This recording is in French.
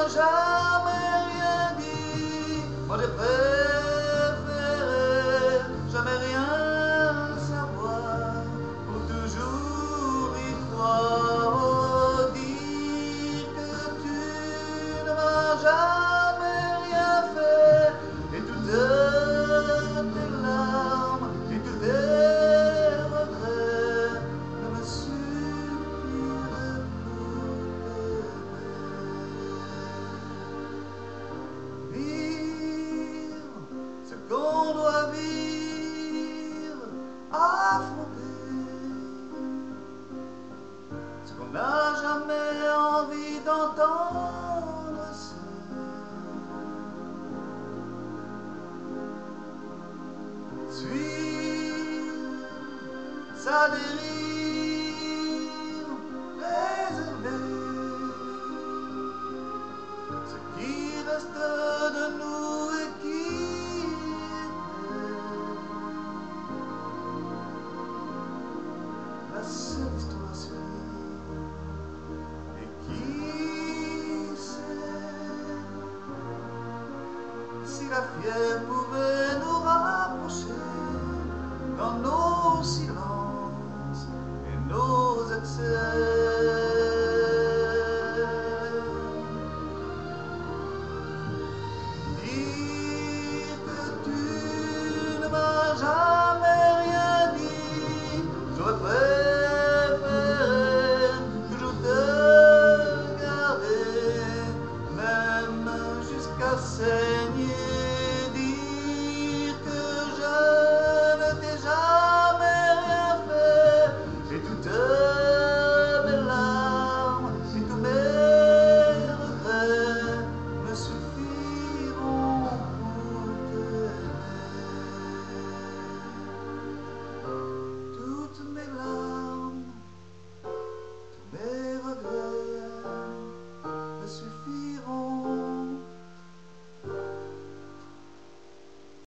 jamais rien dit. Moi j'ai préféré jamais rien savoir pour toujours y croire. Oh, dis que tu ne m'as jamais rien fait et toutes tes larmes et tous tes regrets ne me suffiraient pour vivre ce qu'on doit vivre, affronter ce qu'on n'a jamais envie d'entendre seul. Suivre sa dérive, préserver ce qui reste de nous et qui est la seule histoire à suivre. Et qui sait si la fièvre pouvait nous rapprocher dans nos silences et nos excès.